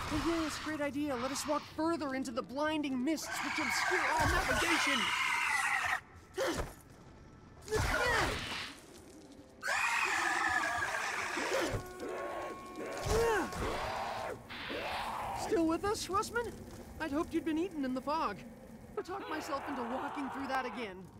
Oh, yes, great idea. Let us walk further into the blinding mists which obscure all navigation. Still with us, Russman? I'd hoped you'd been eaten in the fog. I talked myself into walking through that again.